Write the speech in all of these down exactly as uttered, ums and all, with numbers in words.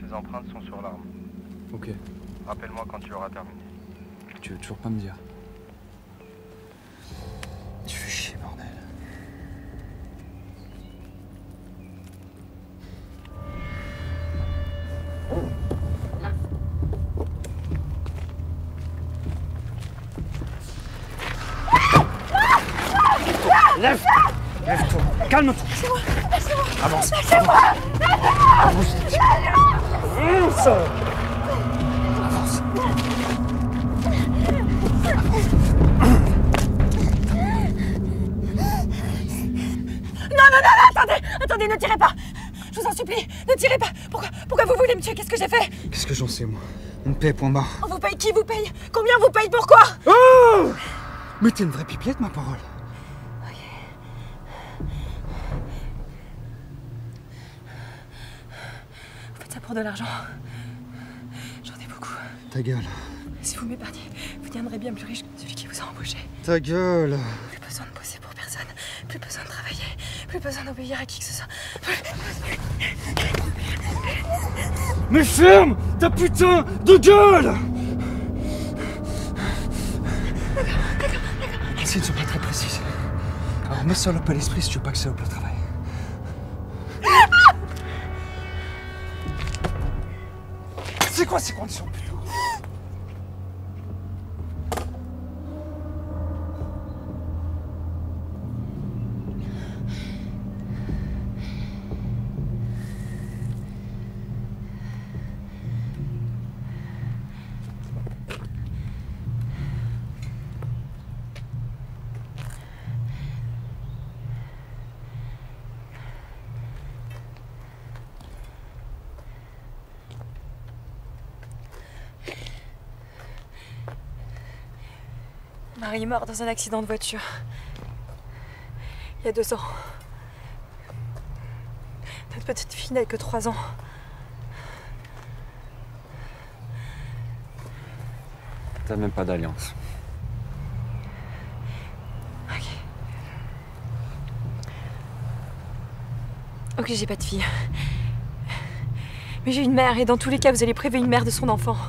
Tes empreintes sont sur l'arme. Ok. Rappelle-moi quand tu auras terminé. Tu veux toujours pas me dire? Tu fais chier, bordel. Lève! Lève-toi! Calme-toi! Lâchez-moi! Lâchez-moi! Avance! Lâchez-moi! Avance! Avance! Avance! Non, non, non, non, attendez! Attendez, ne tirez pas! Je vous en supplie, ne tirez pas! Pourquoi, pourquoi vous voulez me tuer? Qu'est-ce que j'ai fait? Qu'est-ce que j'en sais, moi? On me paie, point barre. On vous paye? Qui vous paye? Combien vous paye? Pourquoi? Oh! Mais t'es une vraie pipelette, ma parole. Vous faites ça pour de l'argent. J'en ai beaucoup. Ta gueule. Si vous m'épargnez, vous deviendrez bien plus riche que celui qui vous a embauché. Ta gueule. Plus besoin de bosser pour personne. Plus besoin de travailler. Plus besoin d'obéir à qui que ce soit. Mais ferme ta putain de gueule! Elles ne sont pas très précises. Alors me salope à l'esprit si tu veux pas que ça au travail. C'est quoi ces conditions, putain? Marie est mort dans un accident de voiture. Il y a deux ans. Notre petite fille n'a que trois ans. T'as même pas d'alliance. Ok. Ok, j'ai pas de fille. Mais j'ai une mère et dans tous les cas, vous allez priver une mère de son enfant.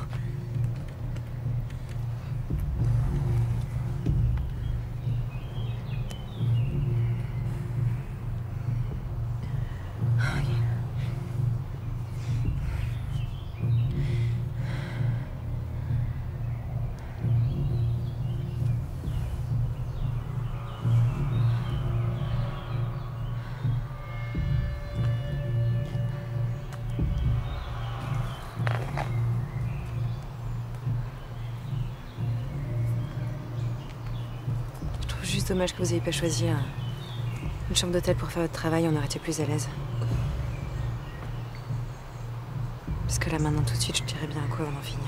Juste dommage que vous n'ayez pas choisi un... une chambre d'hôtel pour faire votre travail, on aurait été plus à l'aise. Parce que là, maintenant, tout de suite, je dirais bien à quoi on va en finir.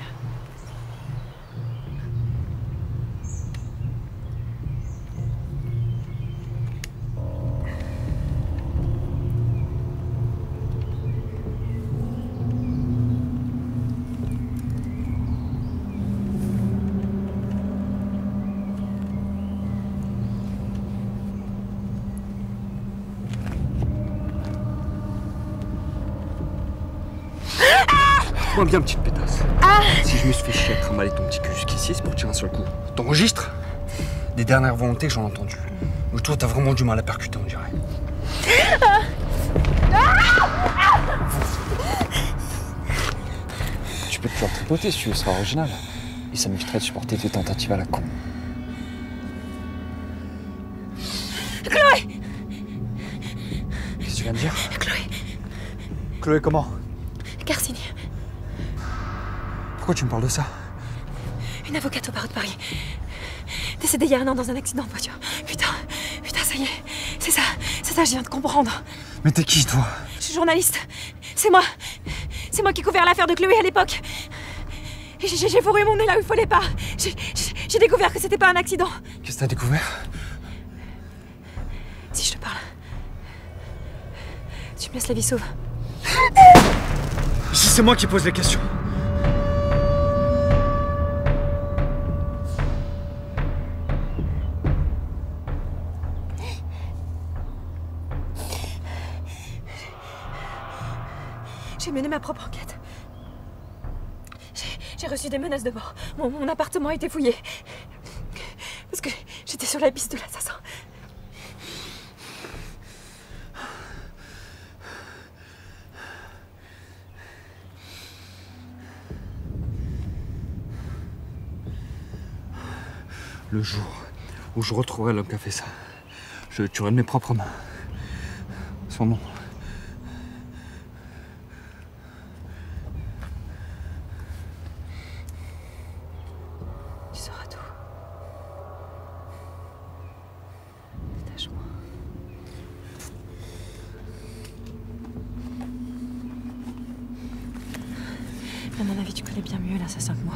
Moi bien, petite pétasse. Ah! Si je me suis fait chier à trimballer ton petit cul jusqu'ici, c'est pour tirer un seul coup. T'enregistres? Des dernières volontés, j'en ai entendu. Mais toi, t'as vraiment du mal à percuter, on dirait. Tu peux toujours tripoter si tu veux, ce sera original. Et ça m'éviterait de supporter tes tentatives à la con. Chloé! Qu'est-ce que tu viens de dire? Chloé! Chloé, comment? Carcini. Pourquoi tu me parles de ça? Une avocate au barreau de Paris. Décédée il y a un an dans un accident de voiture. Putain, putain, ça y est. C'est ça, c'est ça, je viens de comprendre. Mais t'es qui, toi? Je suis journaliste. C'est moi. C'est moi qui ai couvert l'affaire de Chloé à l'époque. Et J'ai j'ai fourré mon nez là où il fallait pas. J'ai- J'ai j'ai découvert que c'était pas un accident. Qu'est-ce que t'as découvert? Si je te parle, tu me laisses la vie sauve. Si c'est moi qui pose les questions. J'ai mené ma propre enquête. J'ai reçu des menaces de mort. Mon, mon appartement a été fouillé. Parce que j'étais sur la piste de l'assassin. Le jour où je retrouverai l'homme qui a fait ça, je le tuerai de mes propres mains. Son nom. Tu sauras tout. Détache-moi. À mon avis, tu connais bien mieux l'assassin que moi.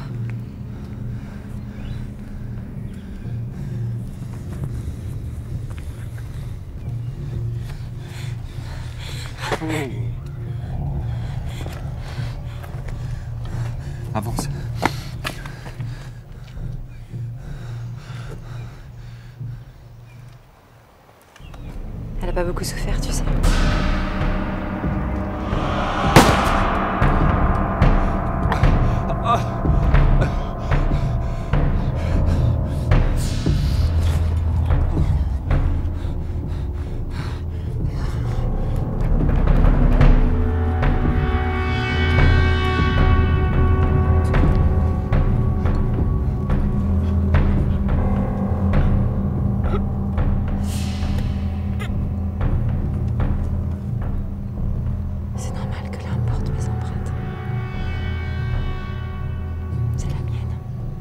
Avance. Elle a pas beaucoup souffert, tu sais. C'est normal que l'arme porte mes empreintes. C'est la mienne.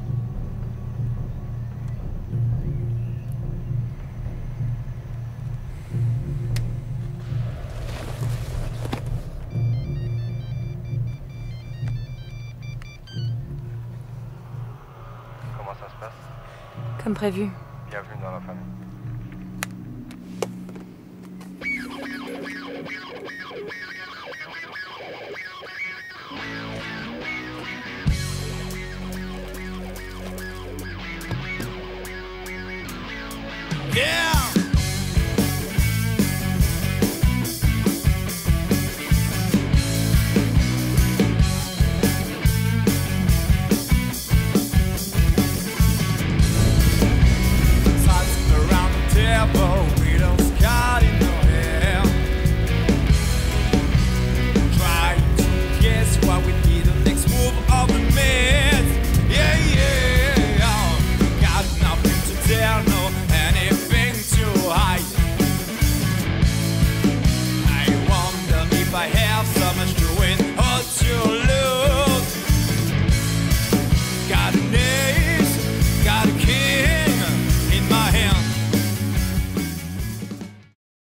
Comment ça se passe? Comme prévu. Bienvenue dans la famille. Yeah! Sitting around the table.